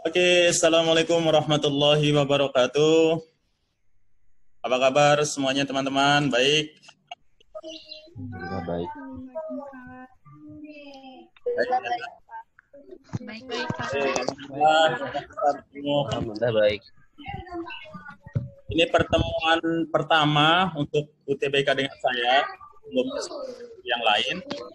Oke, Assalamualaikum warahmatullahi wabarakatuh. Apa kabar semuanya teman-teman? Baik? Alhamdulillah baik. Baik-baik, Kak. Alhamdulillah, kita bertemu. Alhamdulillah baik. Ini pertemuan pertama untuk UTBK dengan saya, belum yang lain.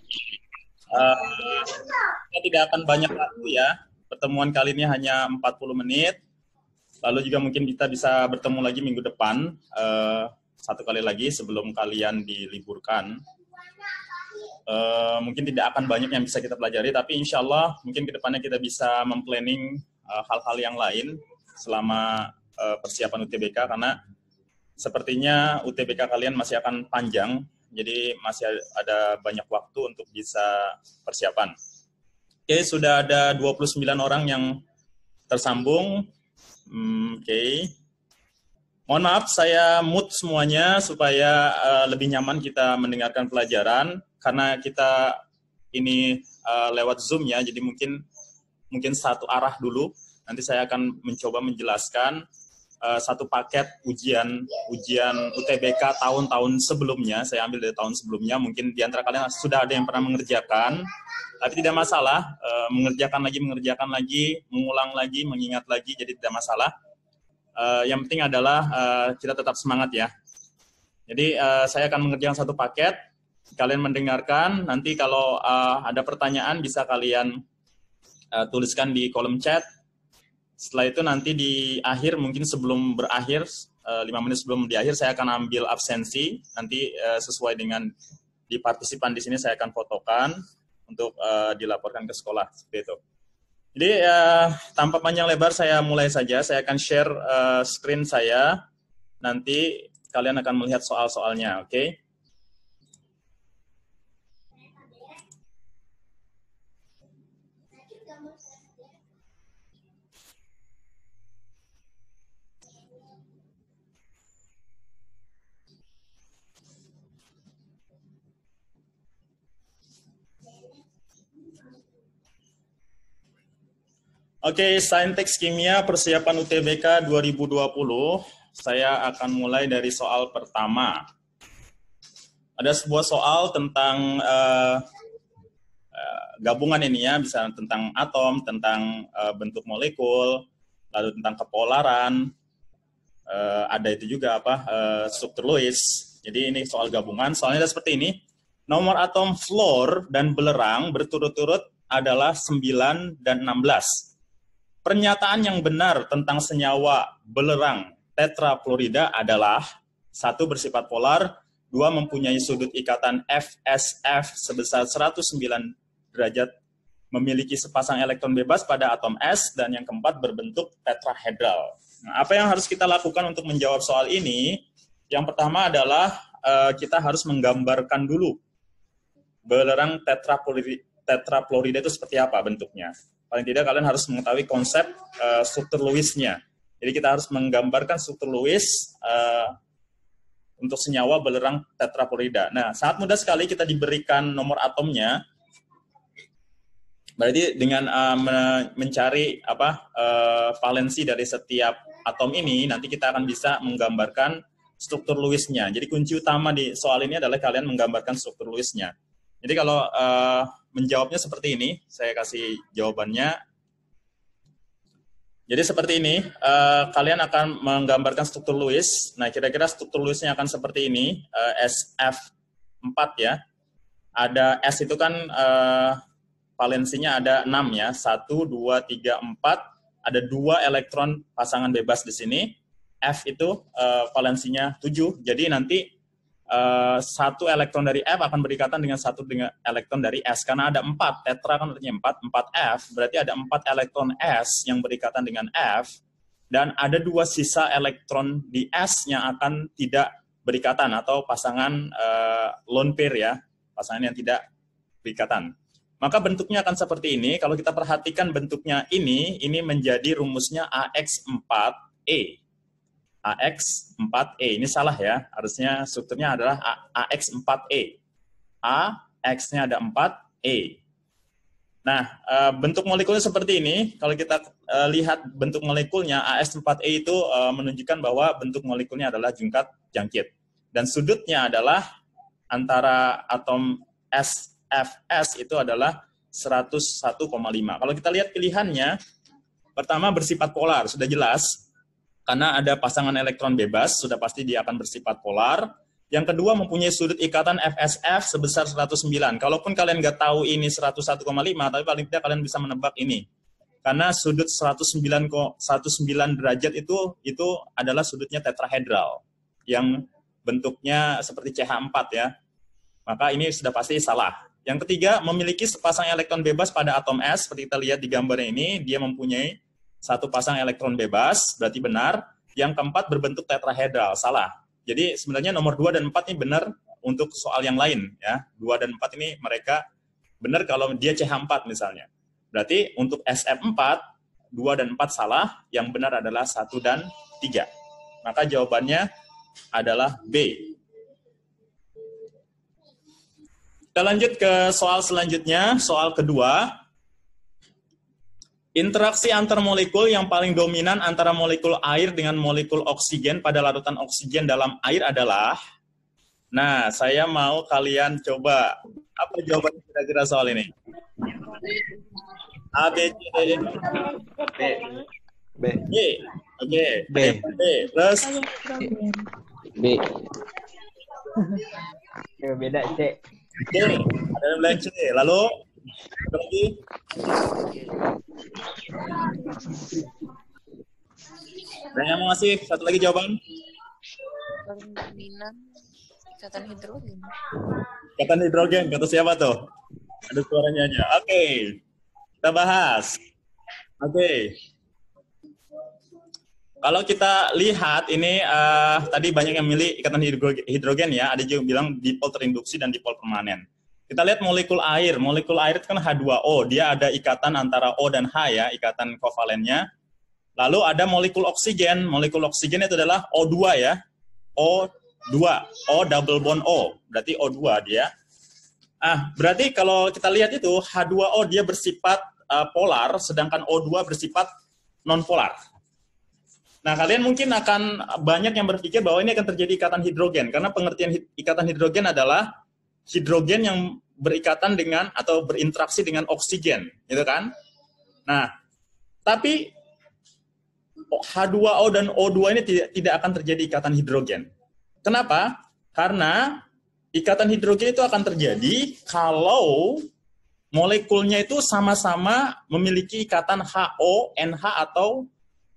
Kita tidak akan banyak waktu ya. Pertemuan kali ini hanya 40 menit. Lalu juga mungkin kita bisa bertemu lagi minggu depan, satu kali lagi sebelum kalian diliburkan. Mungkin tidak akan banyak yang bisa kita pelajari, tapi insya Allah mungkin ke depannya kita bisa memplanning hal-hal yang lain selama persiapan UTBK, karena sepertinya UTBK kalian masih akan panjang, jadi masih ada banyak waktu untuk bisa persiapan. Oke, sudah ada 29 orang yang tersambung. Oke. Mohon maaf, saya mute semuanya supaya lebih nyaman kita mendengarkan pelajaran, karena kita ini lewat Zoom ya, jadi mungkin satu arah dulu. Nanti saya akan mencoba menjelaskan satu paket ujian UTBK tahun-tahun sebelumnya. Saya ambil dari tahun sebelumnya. Mungkin di antara kalian sudah ada yang pernah mengerjakan, tapi tidak masalah. Mengerjakan lagi, mengulang lagi, mengingat lagi, jadi tidak masalah. Yang penting adalah kita tetap semangat ya. Jadi saya akan mengerjakan satu paket, kalian mendengarkan, nanti kalau ada pertanyaan bisa kalian tuliskan di kolom chat. Setelah itu nanti di akhir, mungkin sebelum berakhir, 5 menit sebelum di akhir, saya akan ambil absensi, nanti sesuai dengan di partisipan di sini saya akan fotokan untuk dilaporkan ke sekolah, seperti itu. Jadi tanpa panjang lebar saya mulai saja. Saya akan share screen saya. Nanti kalian akan melihat soal-soalnya, oke? Oke, Saintek Kimia persiapan UTBK 2020. Saya akan mulai dari soal pertama. Ada sebuah soal tentang gabungan ini ya, bisa tentang atom, tentang bentuk molekul, lalu tentang kepolaran, ada itu juga struktur Lewis. Jadi ini soal gabungan. Soalnya ada seperti ini. Nomor atom fluor dan belerang berturut-turut adalah 9 dan 16. Pernyataan yang benar tentang senyawa belerang tetrafluorida adalah: 1. Bersifat polar, 2. Mempunyai sudut ikatan FSF sebesar 109 derajat, memiliki sepasang elektron bebas pada atom S, dan yang keempat berbentuk tetrahedral. Nah, apa yang harus kita lakukan untuk menjawab soal ini? Yang pertama adalah kita harus menggambarkan dulu belerang tetrafluorida itu seperti apa bentuknya. Paling tidak kalian harus mengetahui konsep struktur Lewis-nya. Jadi kita harus menggambarkan struktur Lewis untuk senyawa belerang tetrafluorida. Nah, sangat mudah sekali, kita diberikan nomor atomnya. Berarti dengan mencari valensi dari setiap atom ini, nanti kita akan bisa menggambarkan struktur Lewis-nya. Jadi kunci utama di soal ini adalah kalian menggambarkan struktur Lewis-nya. Jadi kalau menjawabnya seperti ini, saya kasih jawabannya. Jadi seperti ini, kalian akan menggambarkan struktur Lewis. Nah, kira-kira struktur Lewis-nya akan seperti ini, SF4 ya. Ada S itu kan valensinya ada 6 ya, 1, 2, 3, 4. Ada 2 elektron pasangan bebas di sini. F itu valensinya 7, jadi nanti 1 elektron dari F akan berikatan dengan 1 elektron dari S, karena ada 4, tetra kan artinya 4 F, berarti ada 4 elektron S yang berikatan dengan F, dan ada 2 sisa elektron di S yang akan tidak berikatan, atau pasangan lone pair ya, pasangan yang tidak berikatan. Maka bentuknya akan seperti ini. Kalau kita perhatikan bentuknya ini menjadi rumusnya AX4E. AX4E, ini salah ya, harusnya strukturnya adalah AX4E. A, X-nya ada 4, E. Nah, bentuk molekulnya seperti ini. Kalau kita lihat bentuk molekulnya, AS4E itu menunjukkan bahwa bentuk molekulnya adalah jungkat jangkit. Dan sudutnya adalah antara atom SFS itu adalah 101,5. Kalau kita lihat pilihannya, pertama bersifat polar, sudah jelas. Karena ada pasangan elektron bebas, sudah pasti dia akan bersifat polar. Yang kedua mempunyai sudut ikatan FSF sebesar 109. Kalaupun kalian nggak tahu ini 101,5, tapi paling tidak kalian bisa menebak ini. Karena sudut 109 derajat itu adalah sudutnya tetrahedral yang bentuknya seperti CH4 ya. Maka ini sudah pasti salah. Yang ketiga, memiliki sepasang elektron bebas pada atom S, seperti kita lihat di gambarnya ini, dia mempunyai satu pasang elektron bebas, berarti benar. Yang keempat berbentuk tetrahedral, salah. Jadi sebenarnya nomor 2 dan 4 ini benar untuk soal yang lain ya. 2 dan 4 ini mereka benar kalau dia CH4 misalnya. Berarti untuk SF4 2 dan 4 salah, yang benar adalah 1 dan 3. Maka jawabannya adalah B. Kita lanjut ke soal selanjutnya, soal kedua. Interaksi antar molekul yang paling dominan antara molekul air dengan molekul oksigen pada larutan oksigen dalam air adalah, nah saya mau kalian coba, apa jawaban kira-kira soal ini? A, B, C, D, E. B. B. Oke. B. B. Terus? B. Beda C. C. Ada yang bilang C. Lalu? Apa lagi? Ada yang mau ngasih satu lagi jawaban? Paling dominan ikatan hidrogen. Ikatan hidrogen, kata siapa tuh? Ada suaranya aja. Oke. Kita bahas. Oke. Kalau kita lihat ini tadi banyak yang milih ikatan hidrogen ya, ada juga bilang dipol terinduksi dan dipol permanen. Kita lihat molekul air. Molekul air itu kan H2O, dia ada ikatan antara O dan H ya, ikatan kovalennya. Lalu ada molekul oksigen. Molekul oksigen itu adalah O2 ya. O2, O double bond O, berarti O2 dia. Berarti kalau kita lihat itu H2O dia bersifat polar, sedangkan O2 bersifat non-polar. Nah, kalian mungkin akan banyak yang berpikir bahwa ini akan terjadi ikatan hidrogen, karena pengertian ikatan hidrogen adalah hidrogen yang berikatan dengan atau berinteraksi dengan oksigen, gitu kan? Nah, tapi H2O dan O2 ini tidak akan terjadi ikatan hidrogen. Kenapa? Karena ikatan hidrogen itu akan terjadi kalau molekulnya itu sama-sama memiliki ikatan HO, NH atau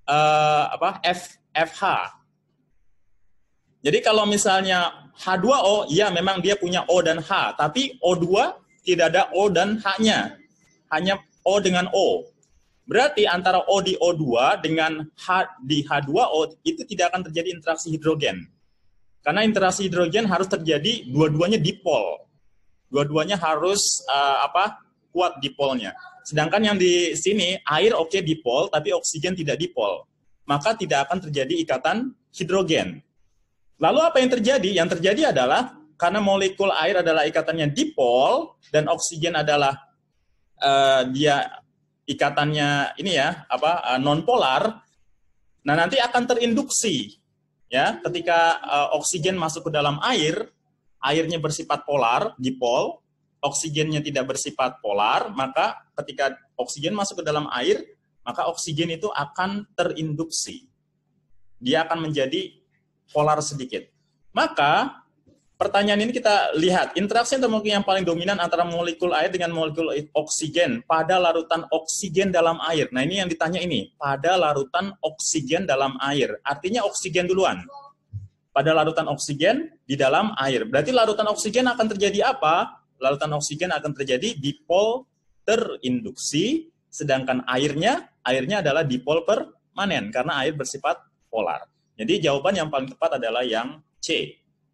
FH. Jadi kalau misalnya H2O, ya memang dia punya O dan H, tapi O2 tidak ada O dan H-nya, hanya O dengan O. Berarti antara O di O2 dengan H di H2O itu tidak akan terjadi interaksi hidrogen. Karena interaksi hidrogen harus terjadi dua-duanya dipol. Dua-duanya harus kuat dipolnya. Sedangkan yang di sini air oke dipol, tapi oksigen tidak dipol. Maka tidak akan terjadi ikatan hidrogen. Lalu apa yang terjadi? Yang terjadi adalah karena molekul air adalah ikatannya dipol dan oksigen adalah dia ikatannya ini ya non polar. Nah, nanti akan terinduksi ya ketika oksigen masuk ke dalam air, airnya bersifat polar, dipol, oksigennya tidak bersifat polar, maka ketika oksigen masuk ke dalam air, maka oksigen itu akan terinduksi. Dia akan menjadi polar sedikit. Maka pertanyaan ini kita lihat, interaksi antar molekul yang paling dominan antara molekul air dengan molekul oksigen pada larutan oksigen dalam air. Nah, ini yang ditanya ini, pada larutan oksigen dalam air. Artinya oksigen duluan. Pada larutan oksigen di dalam air. Berarti larutan oksigen akan terjadi apa? Larutan oksigen akan terjadi dipol terinduksi, sedangkan airnya adalah dipol permanen, karena air bersifat polar. Jadi jawaban yang paling tepat adalah yang C.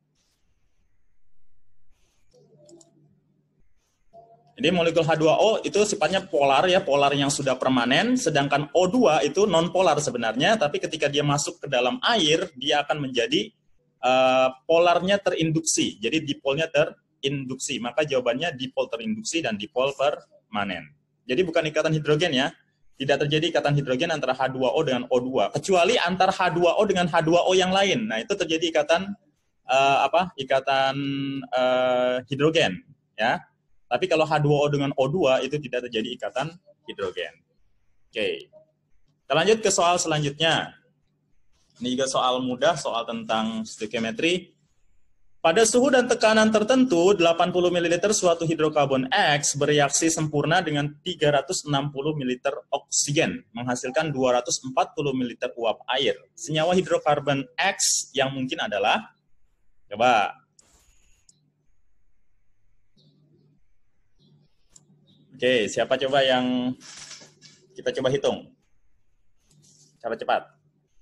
Jadi molekul H2O itu sifatnya polar ya, polar yang sudah permanen, sedangkan O2 itu non polar sebenarnya, tapi ketika dia masuk ke dalam air, dia akan menjadi polarnya terinduksi. Jadi dipolnya terinduksi. Maka jawabannya dipol terinduksi dan dipol permanen. Jadi bukan ikatan hidrogen ya. Tidak terjadi ikatan hidrogen antara H2O dengan O2, kecuali antara H2O dengan H2O yang lain. Nah, itu terjadi ikatan ikatan hidrogen ya. Tapi kalau H2O dengan O2 itu tidak terjadi ikatan hidrogen. Oke. Kita lanjut ke soal selanjutnya. Ini juga soal mudah, soal tentang stoikiometri. Pada suhu dan tekanan tertentu, 80 ml suatu hidrokarbon X bereaksi sempurna dengan 360 ml oksigen, menghasilkan 240 ml uap air. Senyawa hidrokarbon X yang mungkin adalah, coba. Oke, siapa coba yang kita coba hitung? Cara cepat.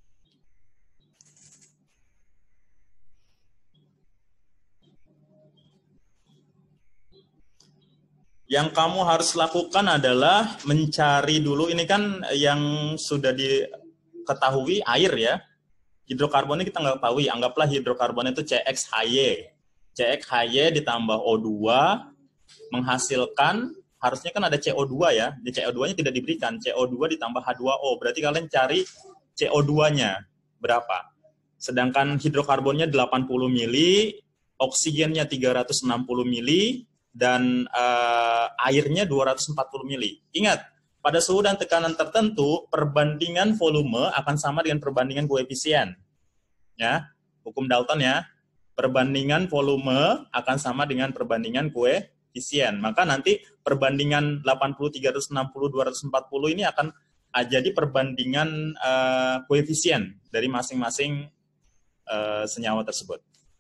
Yang kamu harus lakukan adalah mencari dulu, ini kan yang sudah diketahui air ya. Hidrokarbonnya kita nggak ketahui, anggaplah hidrokarbonnya itu CXHY. CXHY ditambah O2 menghasilkan, harusnya kan ada CO2 ya. Di CO2-nya tidak diberikan, CO2 ditambah H2O. Berarti kalian cari CO2-nya berapa. Sedangkan hidrokarbonnya 80 mili, oksigennya 360 mili, dan airnya 240 mili. Ingat, pada suhu dan tekanan tertentu, perbandingan volume akan sama dengan perbandingan koefisien. Ya, hukum Dalton ya. Perbandingan volume akan sama dengan perbandingan koefisien. Maka nanti perbandingan 80, 360, 240 ini akan jadi perbandingan koefisien dari masing-masing senyawa tersebut.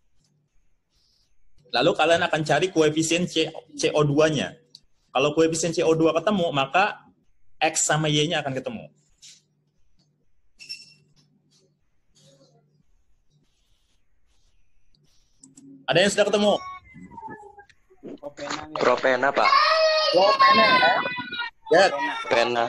Lalu kalian akan cari koefisien CO2-nya. Kalau koefisien CO2 ketemu, maka X sama Y-nya akan ketemu. Ada yang sudah ketemu? Propena, Pak. Propena ya? Ya. Propena.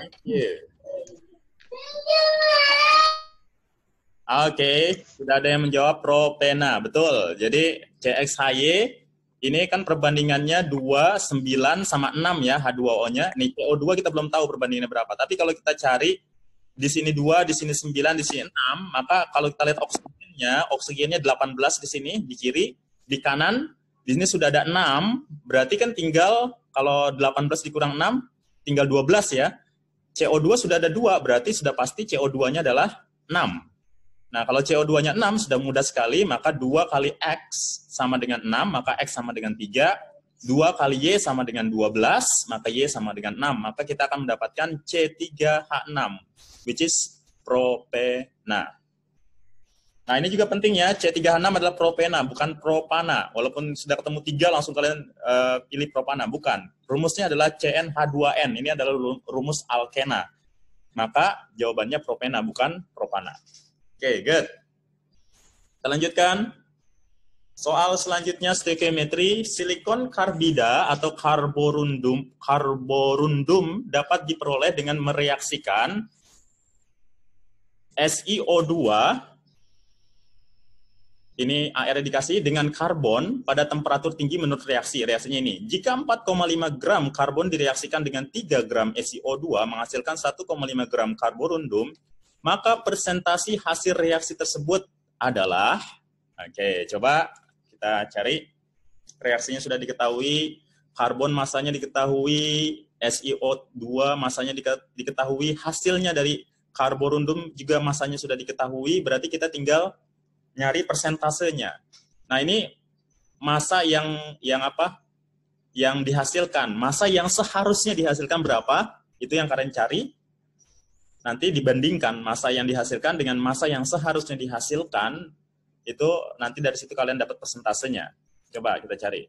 Oke, sudah ada yang menjawab propena, betul. Jadi CXHY ini kan perbandingannya 2, 9, sama 6 ya, H2O-nya. Nih CO2 kita belum tahu perbandingannya berapa. Tapi kalau kita cari di sini 2, di sini 9, di sini 6, maka kalau kita lihat oksigennya 18 di sini, di kiri, di kanan, di sini sudah ada 6, berarti kan tinggal, kalau 18 dikurang 6, tinggal 12 ya. CO2 sudah ada 2, berarti sudah pasti CO2-nya adalah 6. Nah, kalau CO2-nya 6, sudah mudah sekali, maka 2 kali X sama dengan 6, maka X sama dengan 3. 2 kali Y sama dengan 12, maka Y sama dengan 6. Maka kita akan mendapatkan C3H6, which is propena. Nah, ini juga penting ya, C3H6 adalah propena, bukan propana. Walaupun sudah ketemu 3, langsung kalian pilih propana. Bukan. Rumusnya adalah CnH2n. Ini adalah rumus alkena. Maka jawabannya propena, bukan propana. Oke, good. Kita lanjutkan. Soal selanjutnya stoikiometri, silikon karbida atau karborundum dapat diperoleh dengan mereaksikan SiO2, ini air dikasih, dengan karbon pada temperatur tinggi menurut reaksi. Reaksinya ini, jika 4,5 gram karbon direaksikan dengan 3 gram SiO2 menghasilkan 1,5 gram karborundum, maka presentasi hasil reaksi tersebut adalah, oke, coba kita cari. Reaksinya sudah diketahui, karbon masanya diketahui, SiO2 masanya diketahui, hasilnya dari karborundum juga masanya sudah diketahui, berarti kita tinggal nyari persentasenya. Nah, ini massa yang dihasilkan, massa yang seharusnya dihasilkan berapa, itu yang kalian cari. Nanti dibandingkan massa yang dihasilkan dengan massa yang seharusnya dihasilkan, itu nanti dari situ kalian dapat persentasenya. Coba kita cari.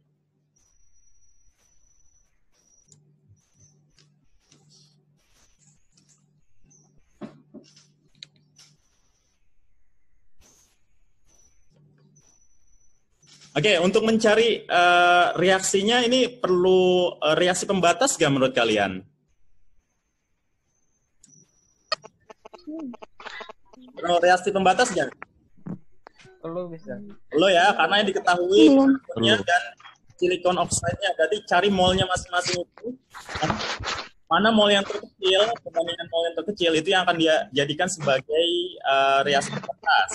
Oke, untuk mencari reaksinya ini perlu reaksi pembatas nggak menurut kalian? Perlu reaksi pembatas nggak? Perlu bisa. Perlu ya, karena yang diketahui karbonnya dan silikon oxide-nya. Jadi cari molnya masing-masing itu. mana mol yang terkecil, perbandingan mol yang terkecil itu yang akan dia jadikan sebagai reaksi pembatas.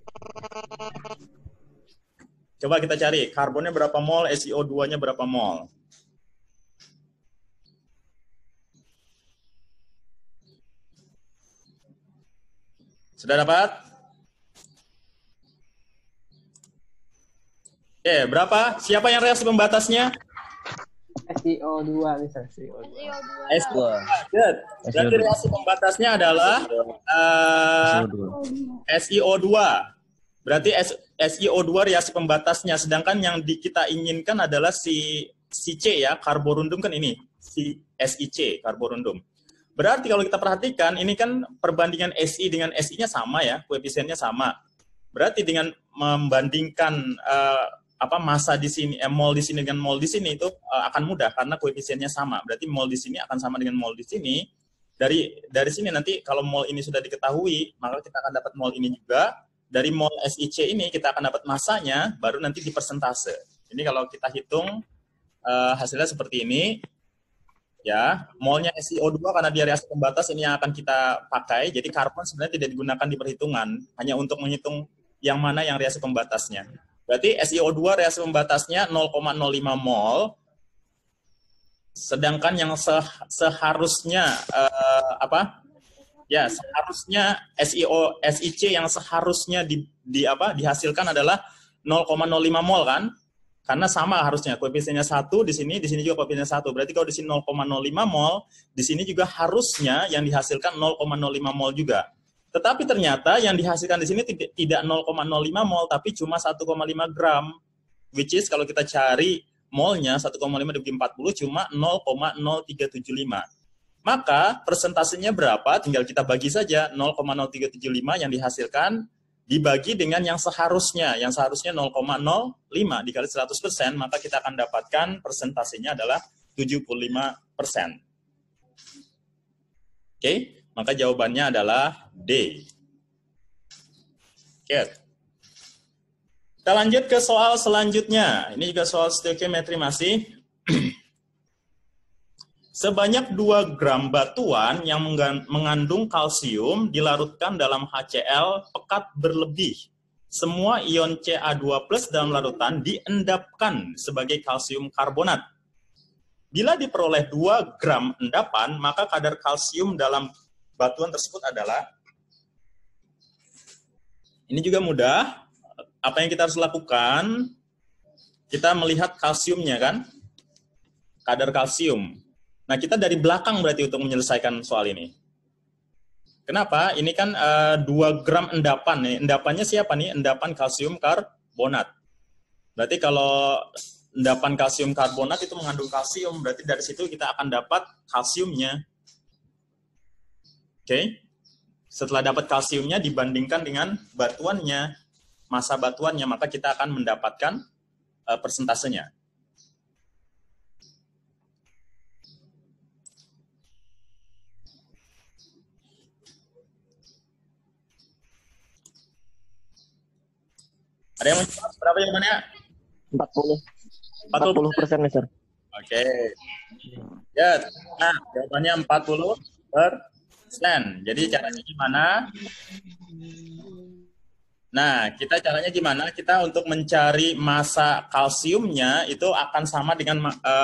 Coba kita cari, karbonnya berapa mol, SiO2-nya berapa mol. Sudah dapat? Oke, berapa? Siapa yang reaksi pembatasnya? SiO2 misalnya. SiO2. Good. Berarti reaksi pembatasnya adalah SiO2. Berarti SiO2 reaksi pembatasnya, sedangkan yang kita inginkan adalah si C ya, karborundum kan ini, si SiC, karborundum. Berarti kalau kita perhatikan, ini kan perbandingan Si dengan Si-nya sama ya, koefisiennya sama. Berarti dengan membandingkan massa di sini, mol di sini dengan mol di sini itu akan mudah karena koefisiennya sama. Berarti mol di sini akan sama dengan mol di sini. Dari sini nanti kalau mol ini sudah diketahui, maka kita akan dapat mol ini juga. Dari mol SiC ini kita akan dapat massanya, baru nanti di persentase. Ini kalau kita hitung hasilnya seperti ini, ya molnya SiO2 karena dia reaksi pembatas ini yang akan kita pakai. Jadi karbon sebenarnya tidak digunakan di perhitungan, hanya untuk menghitung yang mana yang reaksi pembatasnya. Berarti SiO2 reaksi pembatasnya 0,05 mol, sedangkan yang seharusnya seharusnya SiC yang seharusnya dihasilkan adalah 0,05 mol kan? Karena sama harusnya koefisiennya 1 di sini juga koefisiennya 1. Berarti kalau di sini 0,05 mol, di sini juga harusnya yang dihasilkan 0,05 mol juga. Tetapi ternyata yang dihasilkan di sini tidak 0,05 mol tapi cuma 1,5 gram. Which is kalau kita cari molnya 1,5 dibagi 40 cuma 0,0375. Maka persentasenya berapa? Tinggal kita bagi saja 0,0375 yang dihasilkan dibagi dengan yang seharusnya 0,05 dikali 100%, maka kita akan dapatkan persentasenya adalah 75%. Oke, maka jawabannya adalah D. Oke. Kita lanjut ke soal selanjutnya. Ini juga soal stoikiometri masih. Sebanyak 2 gram batuan yang mengandung kalsium dilarutkan dalam HCl pekat berlebih. Semua ion Ca2+ dalam larutan diendapkan sebagai kalsium karbonat. Bila diperoleh 2 gram endapan, maka kadar kalsium dalam batuan tersebut adalah, ini juga mudah, apa yang kita harus lakukan, kita melihat kalsiumnya kan, kadar kalsium. Nah, kita dari belakang berarti untuk menyelesaikan soal ini. Kenapa? Ini kan 2 gram endapan. Nih. Endapannya siapa nih? Endapan kalsium karbonat. Berarti kalau endapan kalsium karbonat itu mengandung kalsium, berarti dari situ kita akan dapat kalsiumnya. Oke? Setelah dapat kalsiumnya dibandingkan dengan batuannya, massa batuannya, maka kita akan mendapatkan persentasenya. Ada yang menjawab berapa jawabannya? 40%, Mister. Oke. Ya, nah jawabannya 40%. Jadi caranya gimana? Nah, kita caranya gimana? Kita untuk mencari massa kalsiumnya itu akan sama dengan,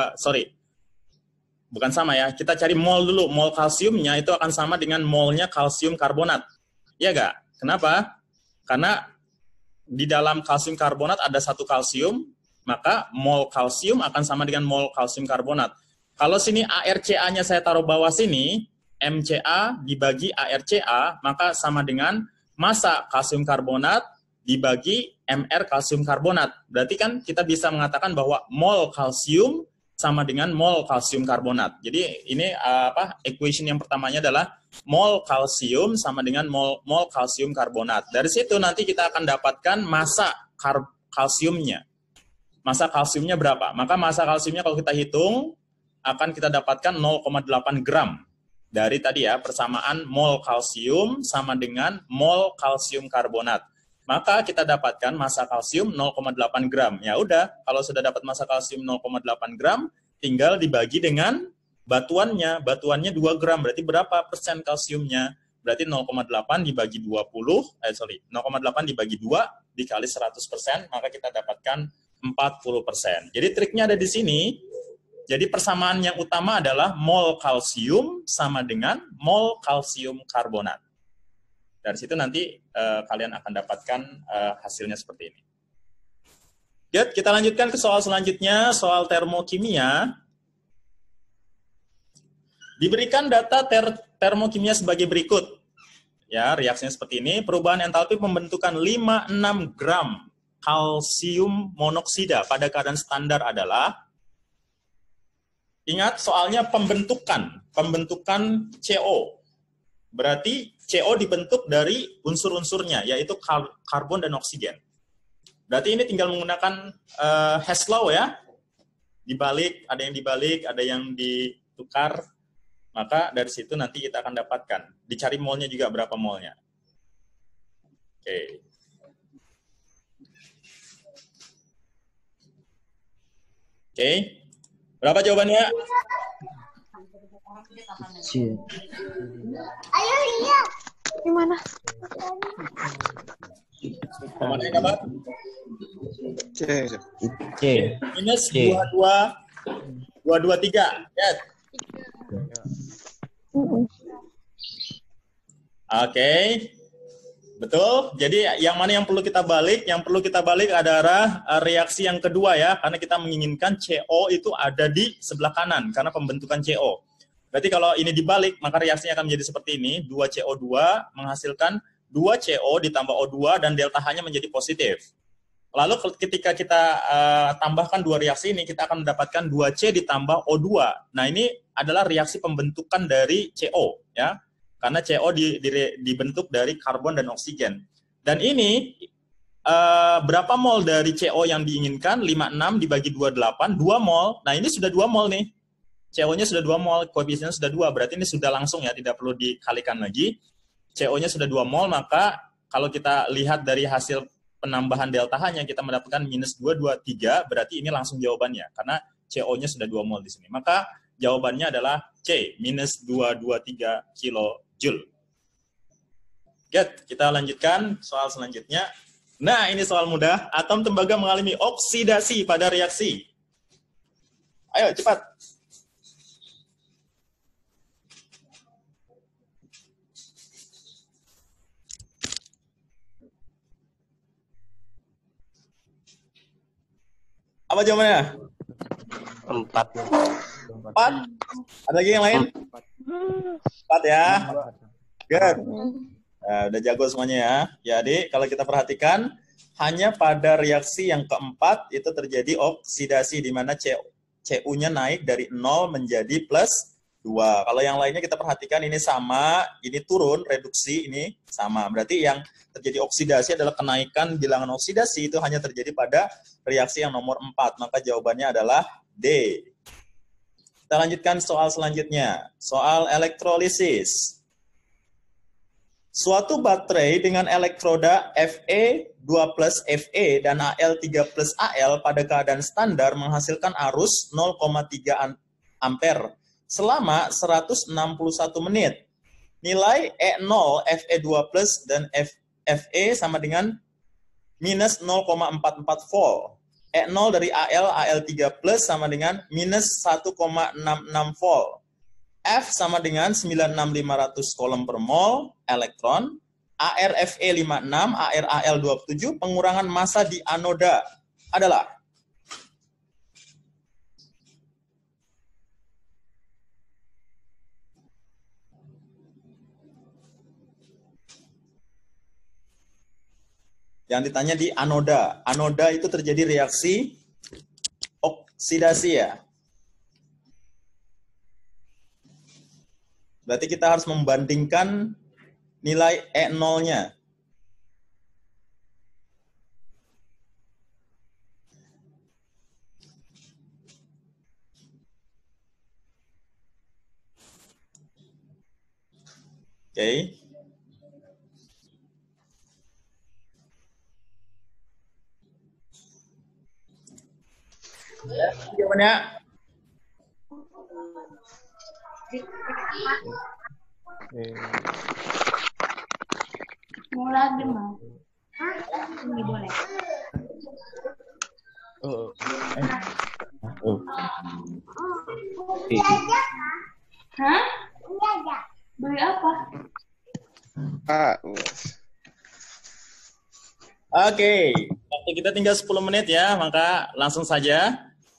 bukan sama ya, kita cari mol dulu. Mol kalsiumnya itu akan sama dengan molnya kalsium karbonat. Iya nggak? Kenapa? Karena di dalam kalsium karbonat ada 1 kalsium, maka mol kalsium akan sama dengan mol kalsium karbonat. Kalau sini ArCa-nya saya taruh bawah sini, MCa dibagi ArCa, maka sama dengan massa kalsium karbonat dibagi Mr kalsium karbonat. Berarti kan kita bisa mengatakan bahwa mol kalsium sama dengan mol kalsium karbonat. Jadi ini equation yang pertamanya adalah mol kalsium sama dengan mol kalsium karbonat. Dari situ nanti kita akan dapatkan massa kalsiumnya. Massa kalsiumnya berapa? Maka massa kalsiumnya kalau kita hitung akan kita dapatkan 0,8 gram. Dari tadi ya, persamaan mol kalsium sama dengan mol kalsium karbonat. Maka kita dapatkan massa kalsium 0,8 gram. Ya udah, kalau sudah dapat massa kalsium 0,8 gram, tinggal dibagi dengan batuannya 2 gram, berarti berapa persen kalsiumnya? Berarti 0,8 dibagi 0,8 dibagi 2 dikali 100%, maka kita dapatkan 40%. Jadi triknya ada di sini. Jadi persamaan yang utama adalah mol kalsium sama dengan mol kalsium karbonat. Dari situ nanti kalian akan dapatkan hasilnya seperti ini. Good, kita lanjutkan ke soal selanjutnya, soal termokimia. Diberikan data termokimia sebagai berikut. Ya, reaksinya seperti ini. Perubahan entalpi pembentukan 5-6 gram kalsium monoksida pada keadaan standar adalah, ingat soalnya pembentukan CO. Berarti CO dibentuk dari unsur-unsurnya, yaitu karbon dan oksigen. Berarti ini tinggal menggunakan Hess law ya. Dibalik, ada yang ditukar. Maka dari situ nanti kita akan dapatkan. Dicari molnya juga berapa molnya. Oke. Oke. Berapa jawabannya? Ayo lihat. Gimana? Kemana yang dapat? C. Minus 223. Lihat. Oke. Betul. Jadi yang mana yang perlu kita balik? Yang perlu kita balik adalah reaksi yang kedua ya, karena kita menginginkan CO itu ada di sebelah kanan karena pembentukan CO. Berarti kalau ini dibalik, maka reaksinya akan menjadi seperti ini. 2CO2 menghasilkan 2CO ditambah O2 dan delta H-nya menjadi positif. Lalu ketika kita tambahkan dua reaksi ini, kita akan mendapatkan 2C ditambah O2. Nah, ini adalah reaksi pembentukan dari CO, ya. Karena CO dibentuk dari karbon dan oksigen. Dan ini, berapa mol dari CO yang diinginkan? 56 dibagi 28, 2 mol. Nah, ini sudah 2 mol nih. CO-nya sudah 2 mol, koefisiennya sudah 2. Berarti ini sudah langsung ya, tidak perlu dikalikan lagi. CO-nya sudah 2 mol, maka kalau kita lihat dari hasil penambahan delta H-nya, kita mendapatkan minus 223, berarti ini langsung jawabannya, karena CO-nya sudah 2 mol di sini. Maka jawabannya adalah C, minus 223 kilojoule. Good, kita lanjutkan soal selanjutnya. Nah, ini soal mudah. Atom tembaga mengalami oksidasi pada reaksi. Ayo, cepat. Apa jawabannya? 4. 4. Ada lagi yang lain? 4 ya. Good. Nah, udah jago semuanya ya. Jadi kalau kita perhatikan, hanya pada reaksi yang keempat itu terjadi oksidasi, di mana CU-nya naik dari 0 menjadi plus 2. Kalau yang lainnya kita perhatikan ini sama, ini turun, reduksi, ini sama. Berarti yang terjadi oksidasi adalah kenaikan bilangan oksidasi itu hanya terjadi pada reaksi yang nomor 4. Maka jawabannya adalah D. Kita lanjutkan soal selanjutnya. Soal elektrolisis. Suatu baterai dengan elektroda Fe 2 plus Fe dan Al 3 plus Al pada keadaan standar menghasilkan arus 0,3 ampere selama 161 menit. Nilai E0 Fe2 plus dan Fe sama dengan minus 0,44 volt. E0 dari Al3 plus sama dengan minus 1,66 volt. F sama dengan 96500 kolom per mol elektron. ArFe 56, ArAl 27, pengurangan massa di anoda adalah yang ditanya di anoda. Anoda itu terjadi reaksi oksidasi ya. Berarti kita harus membandingkan nilai E0-nya. Oke. Ya, jawabannya Mau lagi mau. Ini boleh. Hah? Beli apa? Oke, waktu kita tinggal 10 menit ya, maka langsung saja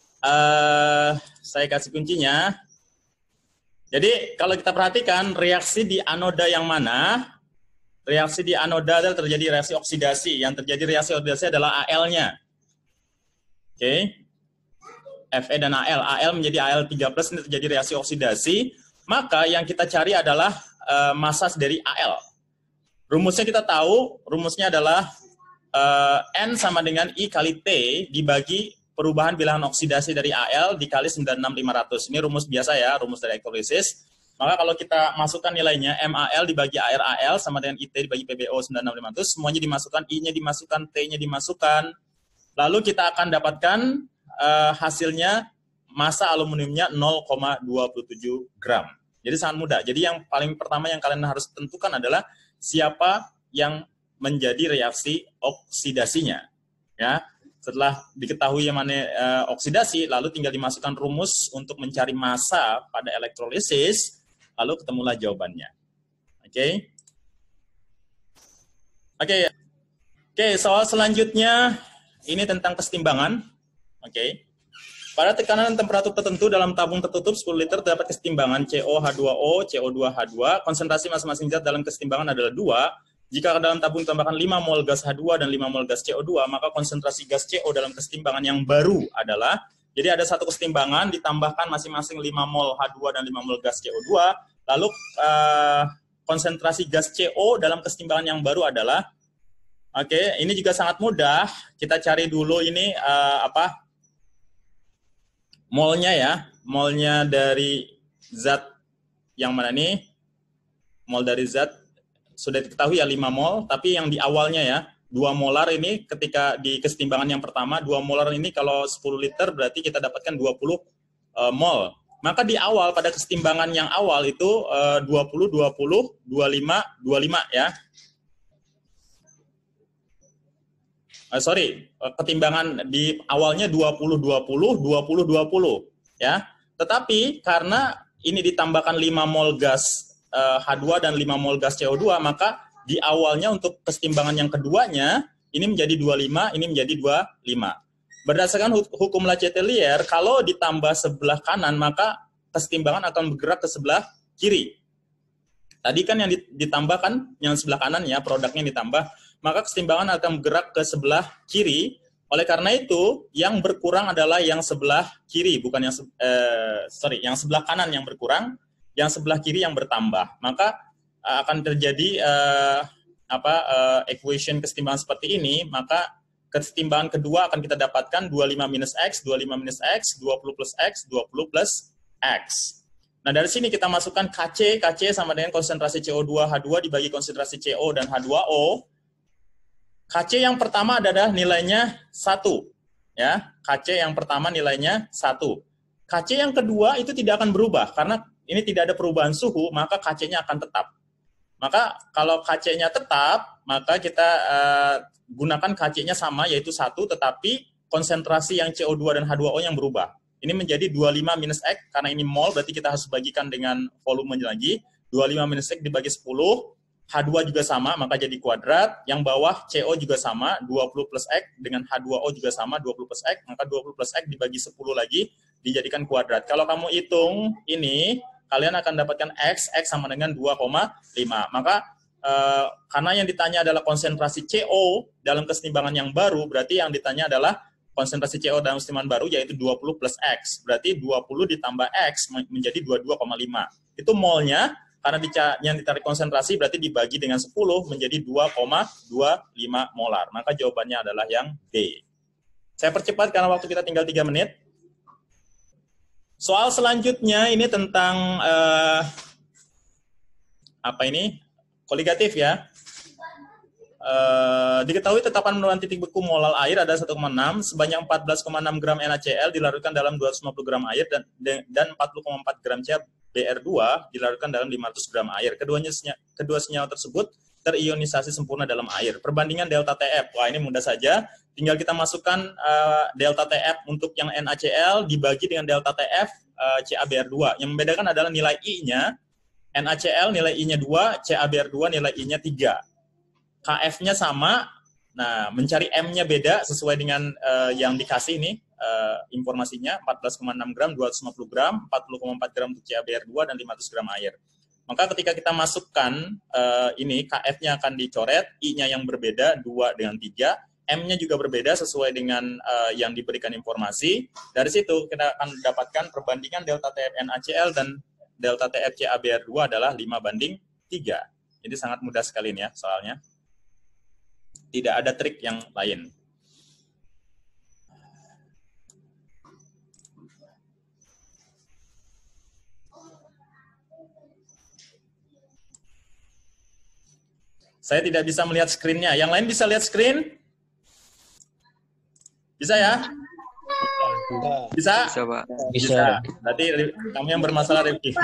saya kasih kuncinya. Jadi kalau kita perhatikan reaksi di anoda yang mana? Reaksi di anoda adalah terjadi reaksi oksidasi. Yang terjadi reaksi oksidasi adalah AL-nya. Oke. Fe dan AL. AL menjadi Al3+, ini terjadi reaksi oksidasi. Maka yang kita cari adalah massa dari AL. Rumusnya kita tahu, rumusnya adalah N sama dengan I kali T dibagi perubahan bilangan oksidasi dari AL dikali 96500. Ini rumus biasa ya, rumus dari elektrolisis. Maka kalau kita masukkan nilainya, MAL dibagi air AL sama dengan IT dibagi PbO 96500, semuanya dimasukkan, I-nya dimasukkan, T-nya dimasukkan. Lalu kita akan dapatkan hasilnya massa aluminiumnya 0,27 gram. Jadi sangat mudah. Jadi yang paling pertama yang kalian harus tentukan adalah siapa yang menjadi reaksi oksidasinya. Ya, setelah diketahui yang mana oksidasi, lalu tinggal dimasukkan rumus untuk mencari massa pada elektrolisis, lalu ketemulah jawabannya. Oke. Oke, soal selanjutnya ini tentang kesetimbangan. Oke. Pada tekanan dan temperatur tertentu dalam tabung tertutup 10 liter terdapat kesetimbangan COH2O, CO2H2. Konsentrasi masing-masing zat dalam kesetimbangan adalah 2. Jika dalam tabung ditambahkan 5 mol gas H2 dan 5 mol gas CO2, maka konsentrasi gas CO dalam kesetimbangan yang baru adalah, jadi ada satu kesetimbangan ditambahkan masing-masing 5 mol H2 dan 5 mol gas CO2, lalu konsentrasi gas CO dalam kesetimbangan yang baru adalah, oke, ini juga sangat mudah, kita cari dulu ini molnya ya, molnya dari zat yang mana nih, mol dari zat, sudah diketahui ya 5 mol, tapi yang di awalnya ya, 2 molar ini ketika di kesetimbangan yang pertama, 2 molar ini kalau 10 liter berarti kita dapatkan 20 mol. Maka di awal, pada kesetimbangan yang awal itu 20, 20, 25, 25 ya. Ketimbangan di awalnya 20, 20, 20, 20 ya. Tetapi karena ini ditambahkan 5 mol gas H2 dan 5 mol gas CO2, maka di awalnya untuk kesetimbangan yang keduanya, ini menjadi 25, ini menjadi 25. Berdasarkan hukum Le Chatelier, kalau ditambah sebelah kanan, maka kesetimbangan akan bergerak ke sebelah kiri. Tadi kan yang ditambahkan, yang sebelah kanan ya, produknya ditambah, maka kesetimbangan akan bergerak ke sebelah kiri. Oleh karena itu, yang berkurang adalah yang sebelah kiri, bukan yang sebelah kanan yang berkurang, yang sebelah kiri yang bertambah. Maka akan terjadi equation kesetimbangan seperti ini, maka kesetimbangan kedua akan kita dapatkan 25 minus X, 25 minus X, 20 plus X, 20 plus X. Nah, dari sini kita masukkan KC, KC sama dengan konsentrasi CO2H2 dibagi konsentrasi CO dan H2O. KC yang pertama adalah nilainya 1. Ya, KC yang pertama nilainya 1. KC yang kedua itu tidak akan berubah, karena ini tidak ada perubahan suhu, maka KC-nya akan tetap. Maka kalau KC-nya tetap, maka kita gunakan KC-nya sama, yaitu 1, tetapi konsentrasi yang CO2 dan H2O yang berubah. Ini menjadi 25 minus X, karena ini mol, berarti kita harus bagikan dengan volume lagi. 25 minus X dibagi 10, H2 juga sama, maka jadi kuadrat. Yang bawah CO juga sama, 20 plus X, dengan H2O juga sama, 20 plus X, maka 20 plus X dibagi 10 lagi, dijadikan kuadrat. Kalau kamu hitung ini, kalian akan dapatkan X sama dengan 2,5. Maka karena yang ditanya adalah konsentrasi CO dalam kesetimbangan yang baru, berarti yang ditanya adalah konsentrasi CO dalam kesetimbangan baru, yaitu 20 plus X. Berarti 20 ditambah X menjadi 22,5. Itu molnya, karena yang ditarik konsentrasi berarti dibagi dengan 10 menjadi 2,25 molar. Maka jawabannya adalah yang D. Saya percepat karena waktu kita tinggal 3 menit. Soal selanjutnya ini tentang koligatif ya. Diketahui tetapan menurunkan titik beku molal air ada 1,6 sebanyak 14,6 gram NaCl dilarutkan dalam 250 gram air dan 40,4 gram BR2 dilarutkan dalam 500 gram air. Kedua senyawa tersebut terionisasi sempurna dalam air. Perbandingan delta TF. Wah, ini mudah saja. Tinggal kita masukkan delta TF untuk yang NaCl dibagi dengan delta TF CaBr2. Yang membedakan adalah nilai I-nya. NaCl nilai I-nya 2, CaBr2 nilai I-nya 3. KF-nya sama. Nah, mencari M-nya beda sesuai dengan yang dikasih ini informasinya. 14,6 gram, 250 gram, 40,4 gram untuk CaBr2 dan 500 gram air. Maka ketika kita masukkan ini, KF-nya akan dicoret, I-nya yang berbeda, 2 dengan 3, M-nya juga berbeda sesuai dengan yang diberikan informasi. Dari situ kita akan mendapatkan perbandingan delta TF NaCl dan delta TF CaBr2 adalah 5:3. Jadi sangat mudah sekali ini ya soalnya. Tidak ada trik yang lain. Saya tidak bisa melihat screen-nya. Yang lain bisa lihat screen? Bisa ya? Bisa? Bisa, Pak. Bisa. Berarti kamu yang bermasalah, Rifki.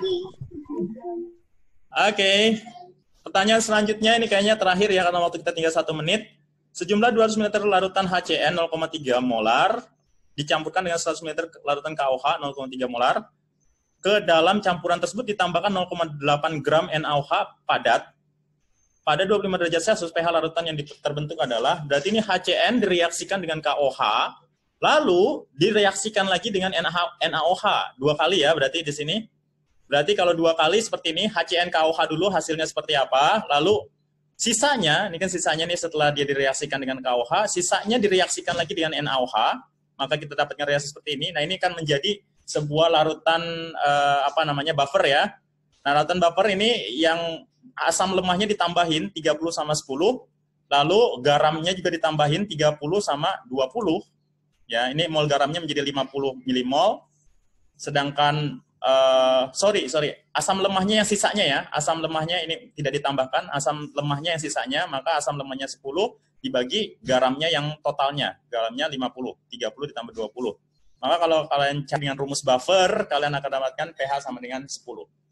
Oke. Pertanyaan selanjutnya ini kayaknya terakhir ya, karena waktu kita tinggal 1 menit. Sejumlah 200 ml larutan HCN 0,3 molar dicampurkan dengan 100 ml larutan KOH 0,3 molar. Ke dalam campuran tersebut ditambahkan 0,8 gram NaOH padat. Pada 25 derajat Celcius, pH larutan yang terbentuk adalah, berarti ini HCN direaksikan dengan KOH, lalu direaksikan lagi dengan NaOH. 2 kali ya, berarti di sini. Berarti kalau 2 kali seperti ini, HCN KOH dulu hasilnya seperti apa, lalu sisanya, ini kan sisanya nih setelah dia direaksikan dengan KOH, sisanya direaksikan lagi dengan NaOH, maka kita dapatkan reaksi seperti ini. Nah, ini kan menjadi sebuah larutan buffer ya. Nah, larutan buffer ini yang asam lemahnya ditambahin 30 sama 10, lalu garamnya juga ditambahin 30 sama 20. Ya, ini mol garamnya menjadi 50 milimol, sedangkan asam lemahnya yang sisanya ya, asam lemahnya ini tidak ditambahkan, asam lemahnya yang sisanya, maka asam lemahnya 10 dibagi garamnya yang totalnya, garamnya 50, 30 ditambah 20. Maka kalau kalian cari dengan rumus buffer, kalian akan dapatkan pH sama dengan 10.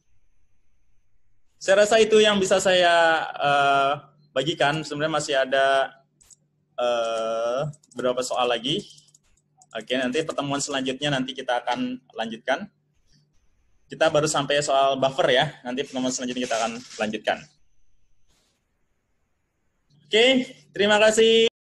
Saya rasa itu yang bisa saya bagikan. Sebenarnya masih ada beberapa soal lagi. Oke, nanti pertemuan selanjutnya nanti kita akan lanjutkan. Kita baru sampai soal buffer ya. Nanti pertemuan selanjutnya kita akan lanjutkan. Oke, terima kasih.